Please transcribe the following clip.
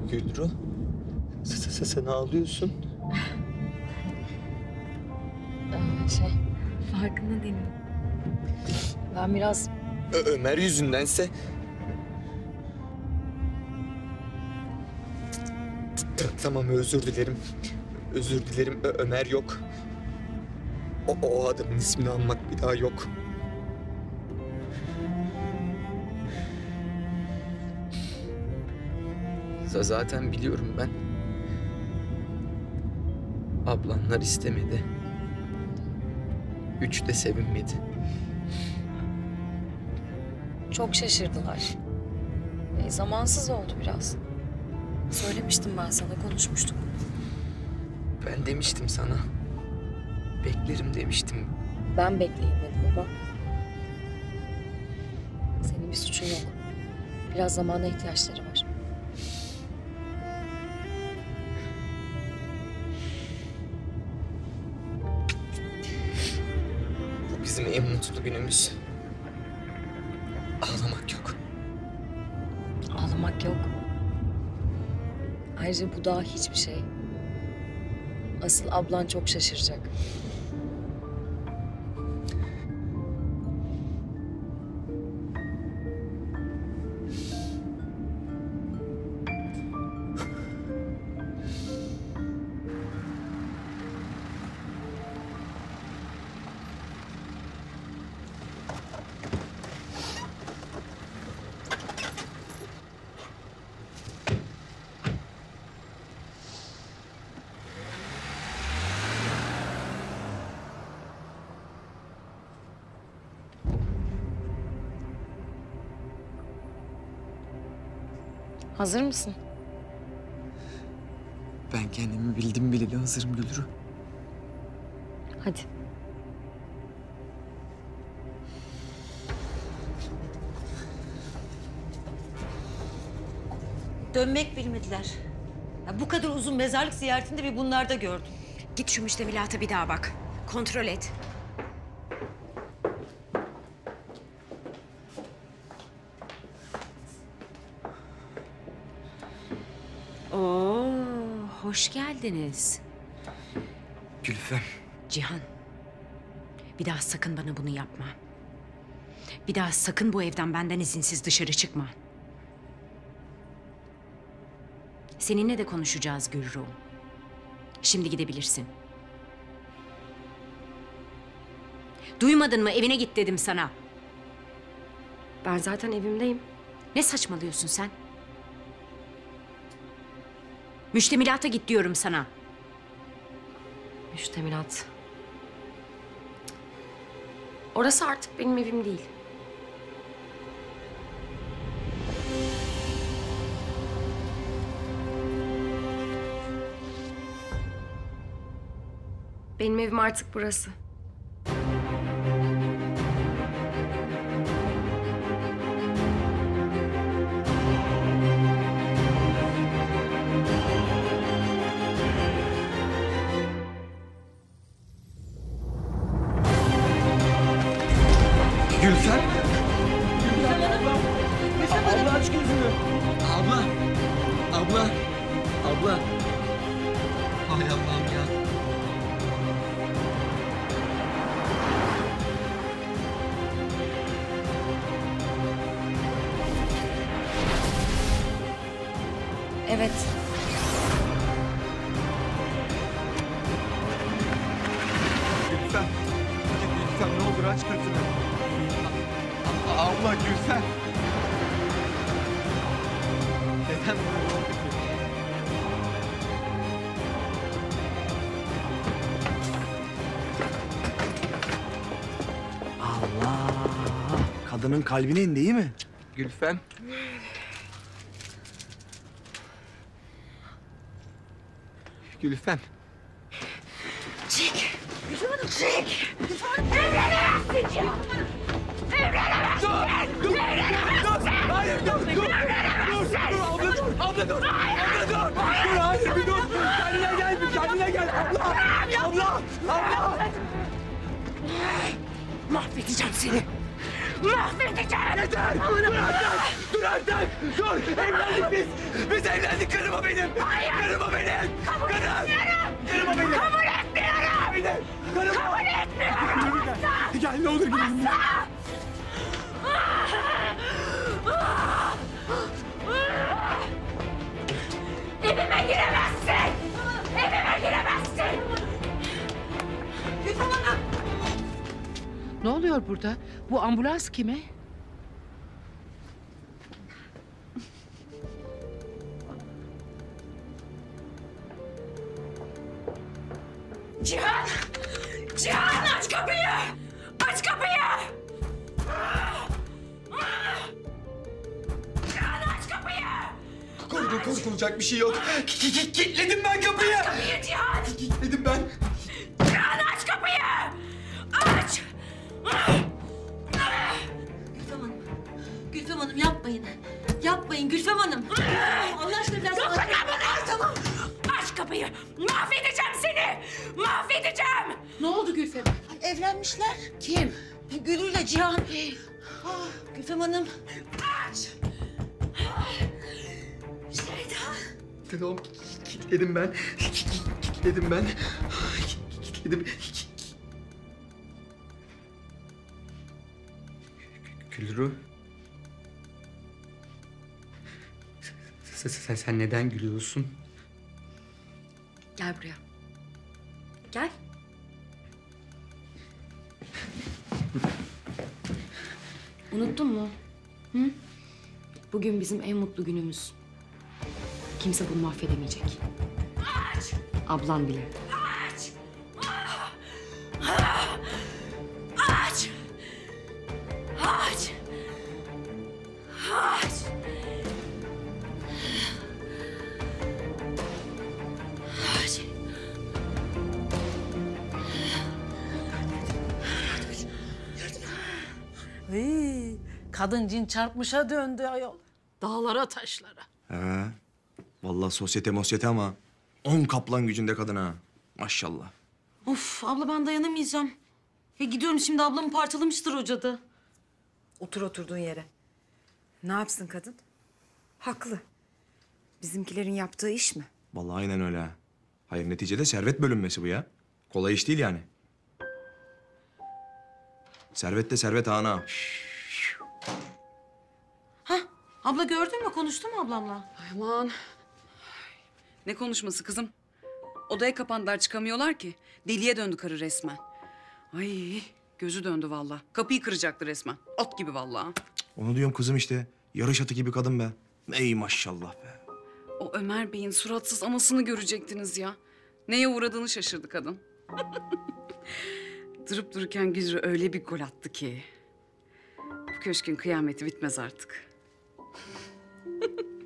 Gülru, sen ağlıyorsun. Farkında değilim. Ben biraz... Ömer yüzündense... Tamam, özür dilerim. Özür dilerim. Ömer yok. O adamın ismini almak bir daha yok. Zaten biliyorum ben. Ablanlar istemedi. Üç de sevinmedi. Çok şaşırdılar. Zamansız oldu biraz. Söylemiştim ben sana, konuşmuştuk. Ben demiştim sana. Beklerim demiştim. Ben bekleyeyim dedim ama... Senin bir suçun yok. Biraz zamana ihtiyaçları var. Bu bizim en mutlu günümüz. Ağlamak yok. Ağlamak yok. Ayrıca bu daha hiçbir şey. Asıl ablan çok şaşıracak. Hazır mısın? Ben kendimi bildim bileli hazırım Gülru. Hadi. Dönmek bilmediler. Ya bu kadar uzun mezarlık ziyaretinde bir bunlarda gördüm. Git şu müştemilata bir daha bak. Kontrol et. Oo, hoş geldiniz. Gülfem. Cihan, bir daha sakın bana bunu yapma. Bir daha sakın bu evden benden izinsiz dışarı çıkma. Seninle de konuşacağız Gülru. Şimdi gidebilirsin. Duymadın mı? Evine git dedim sana. Ben zaten evimdeyim. Ne saçmalıyorsun sen? Müştemilata git diyorum sana. Müştemilat. Orası artık benim evim değil. Benim evim artık burası. Gülfem. Abla aç gözünü. Abla. Abla. Abla. Hay Allah'ım ya. Evet. Gülfem. Gülfem ne olur aç gözünü. Abla Gülfem. Neden böyle oldu ki? Allah! Kadının kalbine indi iyi mi? Gülfem. Gülfem. Çek! Çek! Evlenemezsin Cihan! Evlenemezsin! Hayır dur! Dur! Abla dur! Abla dur! Abla dur! Dur hayır bir dur! Kendine gel bir kendine gel! Abla! Abla! Abla! Mahvedeceğim seni! Mahvedeceğim! Yeter! Dur artık! Dur artık! Dur! Evlendik biz! Biz evlendik! Karıma benim! Hayır! Karıma benim! Kabul etmiyorum! Karıma benim! Kabul etmiyorum! Benim! Karıma! Kabul etmiyorum! Gel. Gel ne olur gidelim. Evime giremezsin! Evime giremezsin! Gülfem Hanım! Ne oluyor burada? Bu ambulans kime? Cihan! Cihan aç kapıyı! Aç kapıyı! Cihan aç kapıyı! Korkulacak bir şey yok. Kilitledim ben kapıyı. Kapıyı Cihan! Kilitledim ben. Cihan aç kapıyı! Aç! Gülfem Hanım. Gülfem Hanım yapmayın. Yapmayın Gülfem Hanım. Allah aşkına biraz... Dokunma bana! Tamam. Aç kapıyı! Mahvedeceğim seni! Mahvedeceğim! Ne oldu Gülfem? Evlenmişler. Kim? Gülür'le Cihan. Gülfem Hanım. Aç! Şeyda. Tamam kilitledim ben. Kilitledim ben. Kilitledim. Gülru. Sen neden gülüyorsun? Gel buraya. Gel. Unuttun mu? Hı? Bugün bizim en mutlu günümüz. Kimse bunu mahvedemeyecek. Aç! Ablan bile. Aç! Aç! Aç! Aç! Aç! Ay, kadın cin çarpmışa döndü ayol. Dağlara taşlara. He. Vallahi sosyete ama 10 kaplan gücünde kadın ha. Maşallah. Of abla ben dayanamayacağım. Ya gidiyorum şimdi ablamı parçalamıştır o cadı. Otur oturduğun yere. Ne yapsın kadın? Haklı. Bizimkilerin yaptığı iş mi? Vallahi aynen öyle ha. Hayır neticede servet bölünmesi bu ya. Kolay iş değil yani. Servet de servet ana. Abla gördün mü? Konuştun mu ablamla? Aman. Ne konuşması kızım? Odaya kapandılar çıkamıyorlar ki. Deliye döndü karı resmen. Ay gözü döndü vallahi. Kapıyı kıracaktı resmen. At gibi vallahi. Onu diyorum kızım işte. Yarış atı gibi kadın be. Ey maşallah be. O Ömer Bey'in suratsız anasını görecektiniz ya. Neye uğradığını şaşırdı kadın. Durup dururken Güzrü öyle bir gol attı ki. Bu köşkün kıyameti bitmez artık.